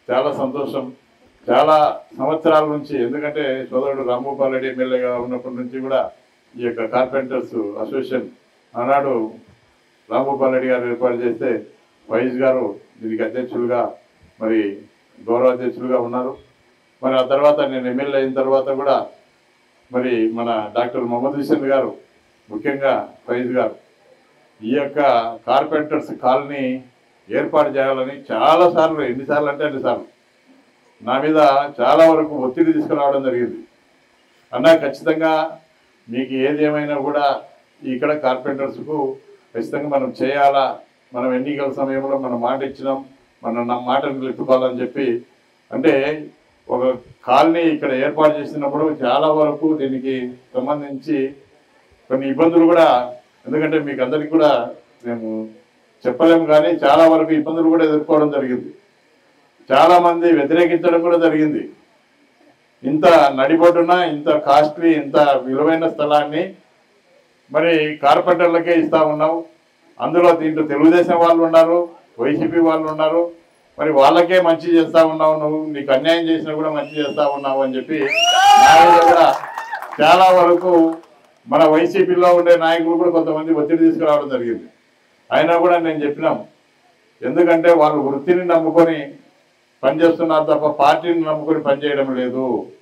చాలా సంతోషం. చాలా సంవత్సరాల నుంచి, ఎందుకంటే సోదరుడు రాంభూపాల్ రెడ్డి ఎమ్మెల్యేగా ఉన్నప్పటి నుంచి కూడా ఈ యొక్క కార్పెంటర్స్ అసోసియేషన్ ఆనాడు రాంభూపాల్ రెడ్డి గారు ఏర్పాటు చేస్తే వైఎస్ గారు దీనికి అధ్యక్షులుగా, మరి గౌరవ అధ్యక్షులుగా ఉన్నారు. మరి ఆ తర్వాత నేను ఎమ్మెల్యే అయిన తర్వాత కూడా మరి మన డాక్టర్ మొహమ్మద్ హుసేన్ గారు, ముఖ్యంగా వైఎస్ గారు ఈ యొక్క కార్పెంటర్స్ కాలనీ ఏర్పాటు చేయాలని చాలాసార్లు, ఎన్నిసార్లు అంటే అన్నిసార్లు నా మీద చాలా వరకు ఒత్తిడి తీసుకురావడం జరిగింది. అన్నా ఖచ్చితంగా మీకు ఏది ఏమైనా కూడా ఇక్కడ కార్పెంటర్స్కు ఖచ్చితంగా మనం చేయాలా, మనం ఎన్నికల సమయంలో మనం మాట ఇచ్చినాం, మనం నా మాటను నిలుపుకోవాలని చెప్పి, అంటే ఒక కాలనీ ఇక్కడ ఏర్పాటు చేసినప్పుడు చాలా వరకు దీనికి సంబంధించి కొన్ని ఇబ్బందులు కూడా, ఎందుకంటే మీకు అందరికీ కూడా మేము చెప్పలేము కానీ చాలా వరకు ఇబ్బందులు కూడా ఎదుర్కోవడం జరిగింది. చాలామంది వ్యతిరేకించడం కూడా జరిగింది. ఇంత నడిబొడ్డున ఇంత కాస్ట్లీ, ఇంత విలువైన స్థలాన్ని మరి కార్పెంటర్లకే ఇస్తా ఉన్నావు, అందులో దీంట్లో తెలుగుదేశం వాళ్ళు ఉన్నారు, వైసీపీ వాళ్ళు ఉన్నారు, మరి వాళ్ళకే మంచి చేస్తా ఉన్నావు, నువ్వు నీకు అన్యాయం చేసినా కూడా మంచి చేస్తా ఉన్నావు అని చెప్పి నా మీద కూడా చాలా వరకు మన వైసీపీలో ఉండే నాయకులు కూడా కొంతమంది ఒత్తిడి తీసుకురావడం జరిగింది. అయినా కూడా నేను చెప్పినాం, ఎందుకంటే వాళ్ళు వృత్తిని నమ్ముకొని పనిచేస్తున్నారు తప్ప పార్టీని నమ్ముకొని పనిచేయడం లేదు.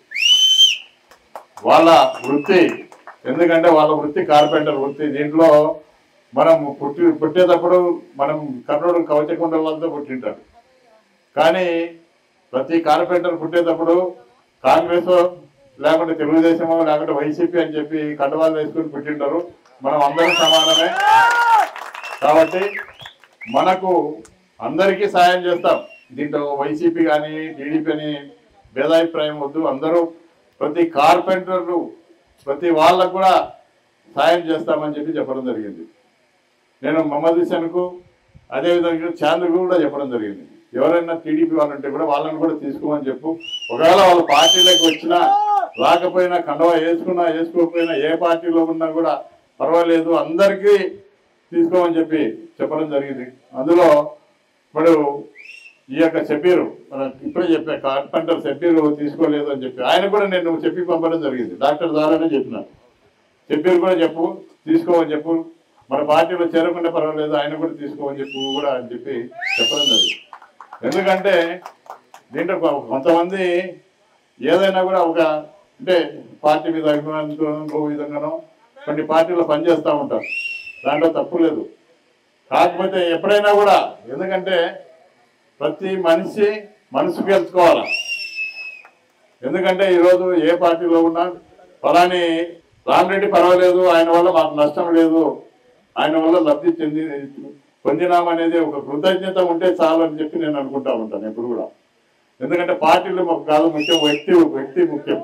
వాళ్ళ వృత్తి, ఎందుకంటే వాళ్ళ వృత్తి కార్పెంటర్ వృత్తి. దీంట్లో మనం పుట్టేటప్పుడు మనం కర్ణుడు కవచకుండలతో పుట్టింటాడు, కానీ ప్రతి కార్పెంటర్ పుట్టేటప్పుడు కాంగ్రెస్ లేకుంటే తెలుగుదేశమో లేకుంటే వైసీపీ అని చెప్పి కండవాళ్ళు వేసుకుని పుట్టింటారు. మనం అందరం సమానమే కాబట్టి మనకు అందరికీ సాయం చేస్తాం. దీంట్లో వైసీపీ కానీ టీడీపీ అని భేదాభిప్రాయం వద్దు, అందరూ ప్రతి కార్పెంటర్లు ప్రతి వాళ్ళకు కూడా సాయం చేస్తామని చెప్పి చెప్పడం జరిగింది. నేను మహమ్మద్ హుసేన్కు అదేవిధంగా చాంద్రకు కూడా చెప్పడం జరిగింది, ఎవరైనా టీడీపీ వాళ్ళు ఉంటే కూడా వాళ్ళని కూడా తీసుకోమని చెప్పు, ఒకవేళ వాళ్ళ పార్టీలోకి వచ్చినా రాకపోయినా కండవా వేసుకున్నా వేసుకోకపోయినా ఏ పార్టీలో ఉన్నా కూడా పర్వాలేదు, అందరికీ తీసుకోమని చెప్పి చెప్పడం జరిగింది. అందులో ఇప్పుడు ఈ యొక్క షబీరు, మనం ఇప్పుడే చెప్పే కార్పెంటర్ షబీరు తీసుకోలేదు అని చెప్పి ఆయన కూడా నేను చెప్పి పంపడం జరిగింది. డాక్టర్ ద్వారానే చెప్పినాను, షబీరు కూడా చెప్పు, తీసుకోమని చెప్పు, మన పార్టీలో చేరకుండా పర్వాలేదు, ఆయన కూడా తీసుకోమని చెప్పు కూడా అని చెప్పి చెప్పడం జరిగింది. ఎందుకంటే దీంట్లో కొంతమంది ఏదైనా కూడా ఒక అంటే పార్టీ మీద అభిమానంతో ఇంకో విధంగానో కొన్ని పార్టీలో పనిచేస్తూ ఉంటారు, దాంట్లో తప్పు లేదు. కాకపోతే ఎప్పుడైనా కూడా, ఎందుకంటే ప్రతి మనిషి మనసుకు గెలుచుకోవాలి. ఎందుకంటే ఈరోజు ఏ పార్టీలో ఉన్నా ఫలాని రామిరెడ్డి పర్వాలేదు, ఆయన వల్ల మాకు నష్టం లేదు, ఆయన వల్ల లబ్ధి పొందినామనేది ఒక కృతజ్ఞత ఉంటే చాలు అని చెప్పి నేను అనుకుంటా ఉంటాను ఎప్పుడు కూడా. ఎందుకంటే పార్టీలు మాకు కాదు ముఖ్యం, వ్యక్తి ముఖ్యం.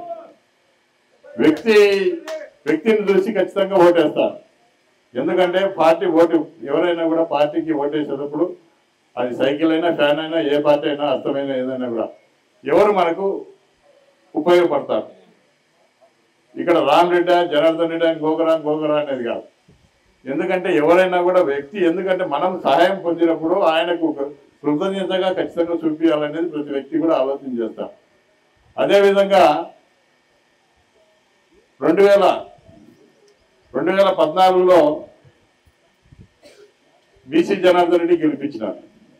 వ్యక్తిని చూసి ఖచ్చితంగా ఓటేస్తారు. ఎందుకంటే పార్టీ ఓటు, ఎవరైనా కూడా పార్టీకి ఓటేసేటప్పుడు అది సైకిల్ అయినా, ఫ్యాన్ అయినా, ఏ పార్టీ అయినా, అర్థమైన ఏదైనా కూడా ఎవరు మనకు ఉపయోగపడతారు. ఇక్కడ రామిరెడ్డి, జనార్దన్ రెడ్డి, గోగరా అనేది కాదు. ఎందుకంటే ఎవరైనా కూడా వ్యక్తి, ఎందుకంటే మనం సహాయం పొందినప్పుడు ఆయనకు కృతజ్ఞతగా ఖచ్చితంగా చూపించాలనేది ప్రతి వ్యక్తి కూడా ఆలోచన చేస్తారు. అదేవిధంగా 2014లో బీసీ జనార్దన్ రెడ్డి గెలిపించినారు.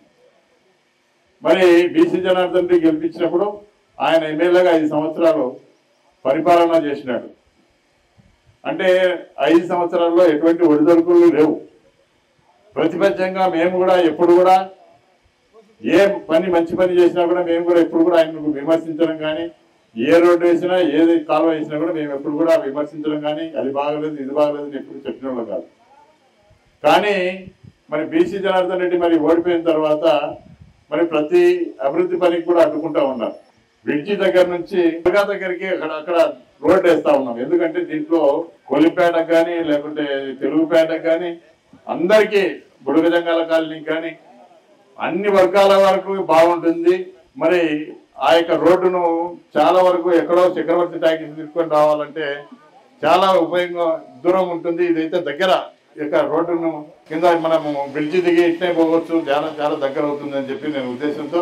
మరి బీసీ జనార్దన్ రెడ్డి గెలిపించినప్పుడు ఆయన ఎమ్మెల్యేగా 5 సంవత్సరాలు పరిపాలన చేసినాడు. అంటే 5 సంవత్సరాల్లో ఎటువంటి ఒడిదొడుకులు లేవు. ప్రతిపక్షంగా మేము కూడా ఎప్పుడు కూడా ఏ మంచి పని చేసినా కూడా మేము కూడా ఎప్పుడు కూడా ఆయనకు విమర్శించడం కానీ, ఏ రోడ్డు వేసినా, ఏది కాలువ వేసినా కూడా మేము ఎప్పుడు కూడా విమర్శించడం కానీ, అది బాగలేదు ఇది బాగలేదు అని ఎప్పుడు చెప్పిన వాళ్ళు కాదు. కానీ మరి బీసీ జనార్దన్ రెడ్డి మరి ఓడిపోయిన తర్వాత మరి ప్రతి అభివృద్ధి పనికి కూడా అడ్డుకుంటా ఉన్నారు. బ్రిడ్జి దగ్గర నుంచి దగ్గరికి అక్కడ రోడ్డు వేస్తా ఉన్నాం. ఎందుకంటే దీంట్లో కొలిపేటకు కానీ, లేకుంటే తెలుగుపేటకు కానీ, అందరికీ బుడగజంగాల కాలనీకి కానీ అన్ని వర్గాల వరకు బాగుంటుంది. మరి ఆ యొక్క రోడ్డును చాలా వరకు ఎక్కడో చక్రవర్తి టాకీస్ తీసుకొని రావాలంటే చాలా ఉపయోగంగా దూరం ఉంటుంది. ఇదైతే దగ్గర యొక్క రోడ్డును కింద మనము బ్రిడ్జి దిగి ఇట్నే పోవచ్చు, చాలా దగ్గర అవుతుంది అని చెప్పి నేను ఉద్దేశంతో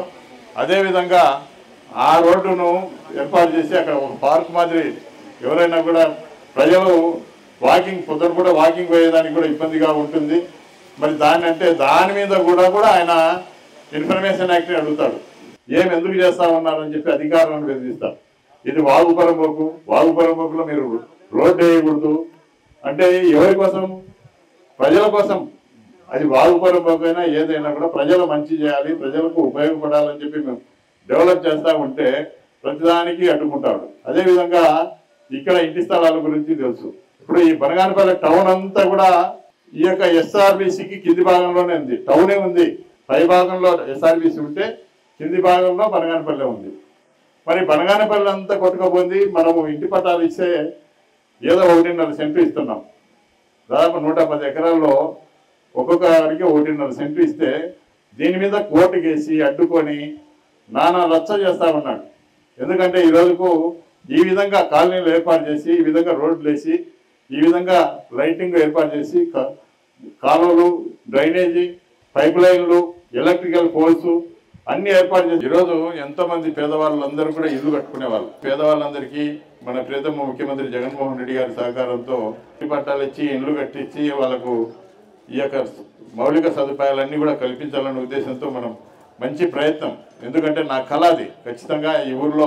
అదేవిధంగా ఆ రోడ్డును ఏర్పాటు చేసి అక్కడ ఒక పార్క్ మాదిరి ఎవరైనా కూడా ప్రజలు వాకింగ్ పొద్దున కూడా వాకింగ్ పోయేదానికి కూడా ఇబ్బందిగా ఉంటుంది. మరి దాని మీద కూడా ఆయన ఇన్ఫర్మేషన్ యాక్ట్ అడుగుతాడు. ఎందుకు చేస్తా ఉన్నారని చెప్పి అధికారులను బెదిరిస్తారు. ఇది వాగుపరంబోకులో మీరు రోడ్డు వేయకూడదు అంటే ఎవరి కోసం? ప్రజల కోసం. అది వాగుపరంబోకైనా ఏదైనా కూడా ప్రజలు మంచి చేయాలి, ప్రజలకు ఉపయోగపడాలని చెప్పి మేము డెవలప్ చేస్తూ ఉంటే ప్రతిదానికి అడ్డుకుంటాడు. అదేవిధంగా ఇక్కడ ఇంటి స్థలాల గురించి తెలుసు. ఇప్పుడు ఈ బనగానపల్లి టౌన్ అంతా కూడా ఈ యొక్క ఎస్ఆర్బిసికి కింది భాగంలోనే ఉంది. టౌనే ఉంది, పై భాగంలో ఎస్ఆర్బిసి ఉంటే కింది భాగంలో బనగానపల్లి ఉంది. మరి బనగానపల్లి అంతా కొట్టుకుపోయింది. మనము ఇంటి పట్టాలు ఇస్తే ఏదో 1.5 సెంటు ఇస్తున్నాం. దాదాపు 110 ఎకరాల్లో ఒక్కొక్కరికి 1.5 సెంటు ఇస్తే దీని మీద కోర్టు కేసి అడ్డుకొని నానా రచ్చ చేస్తా ఉన్నాడు. ఎందుకంటే ఈ రోజుకు ఈ విధంగా కాలనీలు ఏర్పాటు చేసి, ఈ విధంగా రోడ్లు వేసి, ఈ విధంగా లైటింగ్ ఏర్పాటు చేసి, కాలువలు, డ్రైనేజీ, పైప్ లైన్లు, ఎలక్ట్రికల్ పోల్స్ అన్ని ఏర్పాటు చేసి ఈరోజు ఎంతోమంది పేదవాళ్ళందరూ కూడా ఇల్లు కట్టుకునేవాళ్ళు. పేదవాళ్ళందరికీ మన ప్రియతమ ముఖ్యమంత్రి జగన్మోహన్ రెడ్డి గారి సహకారంతో పట్టాలు ఇచ్చి ఇల్లు కట్టించి వాళ్ళకు ఈ యొక్క మౌలిక సదుపాయాలన్నీ కూడా కల్పించాలనే ఉద్దేశంతో మనం మంచి ప్రయత్నం. ఎందుకంటే నా కళ అది. ఖచ్చితంగా ఈ ఊర్లో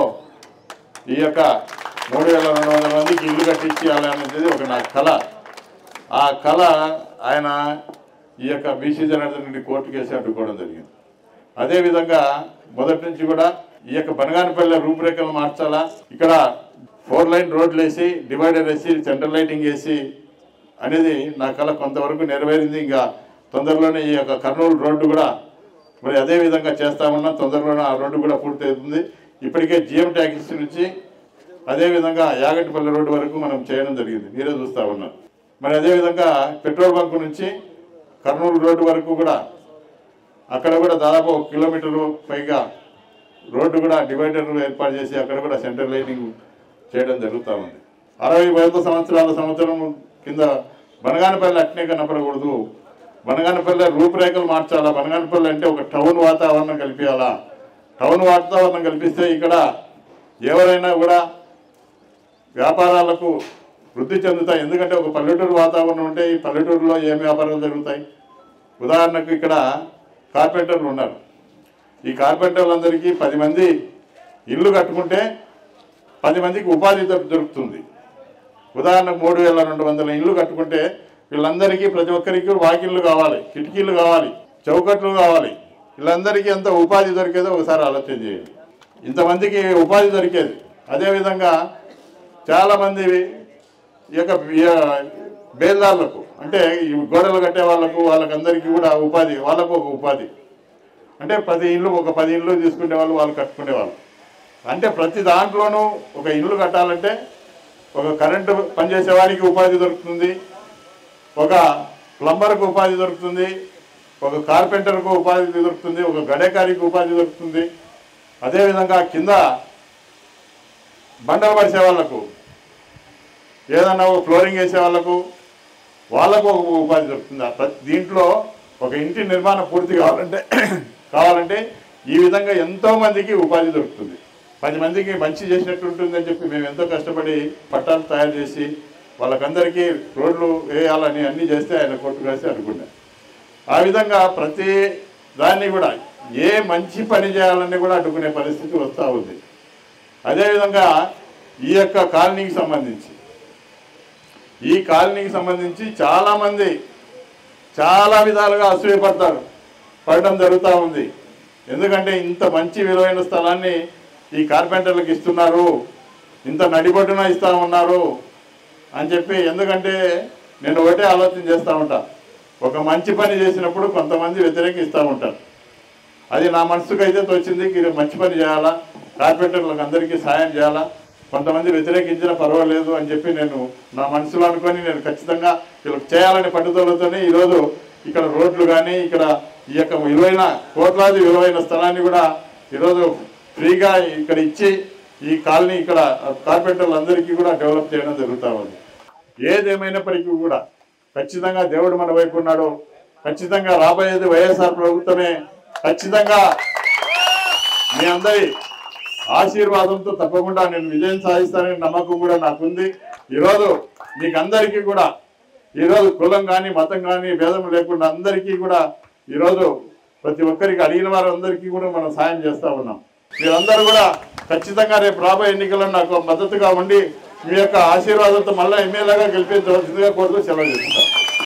ఈ యొక్క 3200 మందికి ఇల్లు కట్టించాలనేది ఒక నా కళ. ఆ కళ ఆయన ఈ యొక్క BC Janardhan Reddy court case అడ్డుకోవడం జరిగింది. అదేవిధంగా మొదటి నుంచి కూడా ఈ యొక్క బనగానపల్లి రూపురేఖలు మార్చాలా, ఇక్కడ 4 లైన్ రోడ్లు వేసి, డివైడర్ వేసి, సెంట్రల్ లైటింగ్ వేసి అనేది నా కళ కొంతవరకు నెరవేరింది. ఇంకా తొందరలోనే ఈ యొక్క కర్నూలు రోడ్డు కూడా మరి అదే విధంగా చేస్తామన్నా తొందరలోనే ఆ రోడ్డు కూడా పూర్తవుతుంది. ఇప్పటికే జిఎం ట్యాక్సీ నుంచి అదేవిధంగా యాగంటిపల్లి రోడ్డు వరకు మనం చేయడం జరిగింది, మీరే చూస్తూ ఉన్నారు. మరి అదేవిధంగా పెట్రోల్ బంక్ నుంచి కర్నూలు రోడ్డు వరకు కూడా అక్కడ కూడా దాదాపు 1 కిలోమీటర్లు పైగా రోడ్డు కూడా డివైడర్ ఏర్పాటు చేసి అక్కడ కూడా సెంట్రల్ లైటింగ్ చేయడం జరుగుతూ ఉంది. 65 సంవత్సరం కింద బనగానపల్లి అట్నే కనపడకూడదు, బనగానపల్లి రూపురేఖలు మార్చాలా. బనగానపల్లి అంటే ఒక టౌన్ వాతావరణం కల్పించాలా. టౌన్ వాతావరణం కల్పిస్తే ఇక్కడ ఎవరైనా కూడా వ్యాపారాలకు వృద్ధి చెందుతాయి. ఎందుకంటే ఒక పల్లెటూరు వాతావరణం ఉంటే ఈ పల్లెటూరులో ఏం వ్యాపారాలు జరుగుతాయి? ఉదాహరణకు ఇక్కడ కార్పెంటర్లు ఉన్నారు. ఈ కార్పెంటర్లందరికీ 10 మంది ఇల్లు కట్టుకుంటే 10 మందికి ఉపాధి దొరుకుతుంది. ఉదాహరణకు 3200 ఇల్లు కట్టుకుంటే వీళ్ళందరికీ ప్రతి ఒక్కరికి వాకిళ్ళు కావాలి, కిటికీలు కావాలి, చౌకట్లు కావాలి. వీళ్ళందరికీ ఎంత ఉపాధి దొరికేదో ఒకసారి ఆలోచన చేయండి. ఇంతమందికి ఉపాధి దొరికేది. అదేవిధంగా చాలామంది ఈ యొక్క బేల్దారులకు అంటే ఈ గోడలు కట్టే వాళ్ళకందరికీ కూడా ఉపాధి, వాళ్ళకు ఒక ఉపాధి అంటే 10 ఇళ్ళు తీసుకునే వాళ్ళు కట్టుకునేవాళ్ళు. అంటే ప్రతి దాంట్లోనూ ఒక ఇల్లు కట్టాలంటే ఒక కరెంటు పనిచేసే వారికి ఉపాధి దొరుకుతుంది, ఒక ప్లంబర్కు ఉపాధి దొరుకుతుంది, ఒక కార్పెంటర్కు ఉపాధి దొరుకుతుంది, ఒక గడేకారికి ఉపాధి దొరుకుతుంది. అదేవిధంగా కింద బండలు పరిసే వాళ్ళకు, ఏదన్నా ఫ్లోరింగ్ వేసే వాళ్ళకు ఒక ఉపాధి దొరుకుతుంది. దీంట్లో ఒక ఇంటి నిర్మాణం పూర్తి కావాలంటే ఈ విధంగా ఎంతోమందికి ఉపాధి దొరుకుతుంది. 10 మందికి మంచి చేసినట్టు ఉంటుందని చెప్పి మేము ఎంతో కష్టపడి పట్టాలు తయారు చేసి వాళ్ళకందరికీ రోడ్లు వేయాలని అన్నీ చేస్తే ఆయన కోర్టు రాసి అనుకున్నాను. ఆ విధంగా ప్రతి దాన్ని కూడా ఏ మంచి పని చేయాలని కూడా అడ్డుకునే పరిస్థితి వస్తూ ఉంది. అదేవిధంగా ఈ యొక్క కాలనీకి సంబంధించి చాలామంది చాలా విధాలుగా పడడం జరుగుతూ ఉంది. ఎందుకంటే ఇంత మంచి విలువైన స్థలాన్ని ఈ కార్పెంటర్లకు ఇస్తున్నారు, ఇంత నడిబొడ్డున ఇస్తూ ఉన్నారు అని చెప్పి. ఎందుకంటే నేను ఒకటే ఆలోచన చేస్తూ ఉంటా, ఒక మంచి పని చేసినప్పుడు కొంతమంది వ్యతిరేకిస్తూ ఉంటారు. అది నా మనసుకు అయితే తోచింది, మంచి పని చేయాలా, కార్పెంటర్లకు అందరికీ సాయం చేయాలా, కొంతమంది వ్యతిరేకించినా పర్వాలేదు అని చెప్పి నేను నా మనసులో అనుకొని నేను ఖచ్చితంగా వీళ్ళకి చేయాలనే పట్టుదలతోనే ఈరోజు ఇక్కడ రోడ్లు కానీ ఇక్కడ ఈ యొక్క కోట్లాది విలువైన స్థలాన్ని కూడా ఈరోజు ఫ్రీగా ఇక్కడ ఇచ్చి ఈ కాలనీ ఇక్కడ కార్పెంటర్లందరికీ కూడా డెవలప్ చేయడం జరుగుతూ ఉంది. ఏదేమైనప్పటికీ కూడా ఖచ్చితంగా దేవుడు మన వైపు ఉన్నాడు. ఖచ్చితంగా రాబోయేది వైఎస్ఆర్ ప్రభుత్వమే. ఖచ్చితంగా మీ అందరి ఆశీర్వాదంతో తప్పకుండా నేను విజయం సాధిస్తానని నమ్మకం కూడా నాకుంది. ఈరోజు మీకు అందరికీ కూడా ఈరోజు కులం కానీ మతం కానీ భేదం లేకుండా అందరికీ కూడా ఈరోజు ప్రతి ఒక్కరికి అడిగిన వారందరికీ కూడా మనం సాయం చేస్తూ ఉన్నాం. మీరందరూ కూడా ఖచ్చితంగా రేపు రాబోయే ఎన్నికల్లో నాకు మద్దతుగా ఉండి మీ యొక్క ఆశీర్వాదంతో మళ్ళీ ఎమ్మెల్యేగా గెలిపించవలసిందిగా కోరుతూ సెలవు చేస్తున్నాను.